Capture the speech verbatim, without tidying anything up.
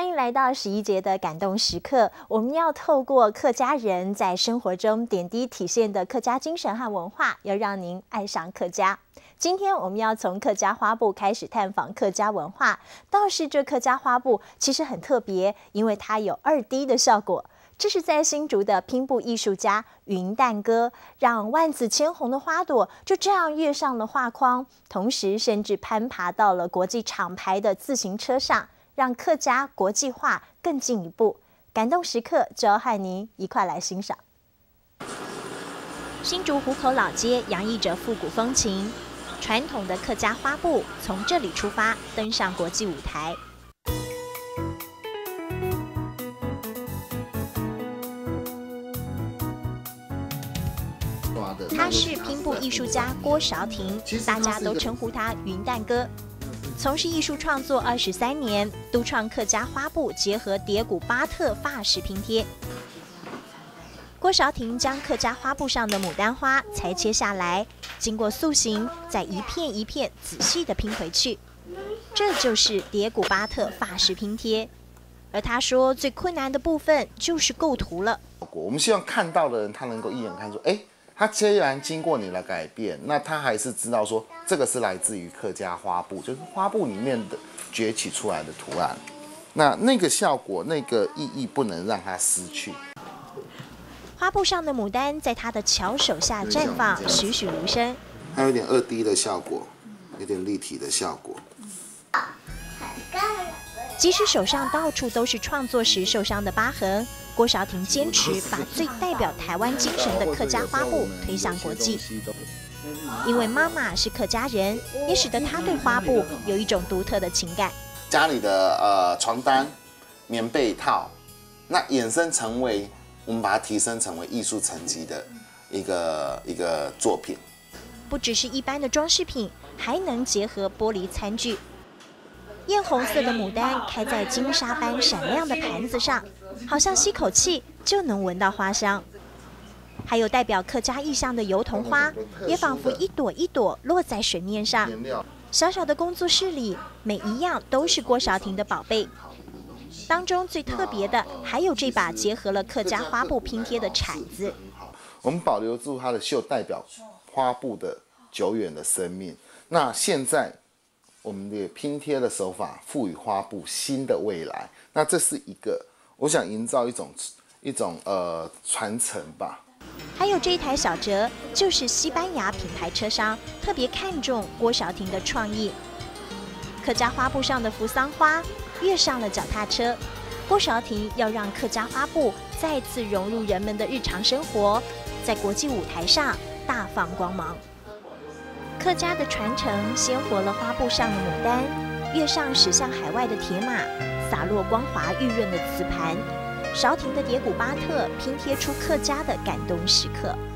欢迎来到十一节的感动时刻。我们要透过客家人在生活中点滴体现的客家精神和文化，要让您爱上客家。今天我们要从客家花布开始探访客家文化。倒是这客家花布其实很特别，因为它有二 D 的效果。这是在新竹的拼布艺术家云淡哥，让万紫千红的花朵就这样跃上了画框，同时甚至攀爬到了国际厂牌的自行车上，让客家国际化更进一步。感动时刻就要和您一块来欣赏。新竹湖口老街洋溢着复古风情，传统的客家花布从这里出发，登上国际舞台。他是拼布艺术家郭韶庭，大家都称呼他云淡哥。从事艺术创作二十三年，独创客家花布结合蝶谷巴特法式拼贴。郭韶庭将客家花布上的牡丹花裁切下来，经过塑形，再一片一片仔细地拼回去。这就是蝶谷巴特法式拼贴。而他说，最困难的部分就是构图了。 我们希望看到的人，他能够一眼看出，哎。他虽然经过你的改变，那他还是知道说这个是来自于客家花布，就是花布里面的崛起出来的图案。那那个效果、那个意义不能让它失去。 花布上的牡丹在他的巧手下绽放，栩栩如生。 它有点二 D 的效果，有点立体的效果。 即使手上到处都是创作时受伤的疤痕，郭韶庭坚持把最代表台湾精神的客家花布推向国际。因为妈妈是客家人，也使得她对花布有一种独特的情感。 家里的呃床单、棉被套，那衍生成为我们把它提升成为艺术层级的一个一个作品。 不只是一般的装饰品，还能结合玻璃餐具。艳红色的牡丹开在金沙般闪亮的盘子上，好像吸口气就能闻到花香。还有代表客家意象的油桐花，也仿佛一朵一朵落在水面上。小小的工作室里，每一样都是郭韶庭的宝贝。当中最特别的，还有这把结合了客家花布拼贴的铲子。 我们保留住它的绣，代表花布的久远的生命。那现在我们的拼贴的手法赋予花布新的未来，那这是一个我想营造一种一种呃传承吧。 还有这一台小折，就是西班牙品牌车商特别看重郭韶庭的创意。客家花布上的扶桑花跃上了脚踏车，郭韶庭要让客家花布再次融入人们的日常生活，在国际舞台上大放光芒。客家的传承鲜活了花布上的牡丹，跃上驶向海外的铁马，洒落光滑玉润的瓷盘。韶庭的蝶谷巴特拼贴出客家的感动时刻。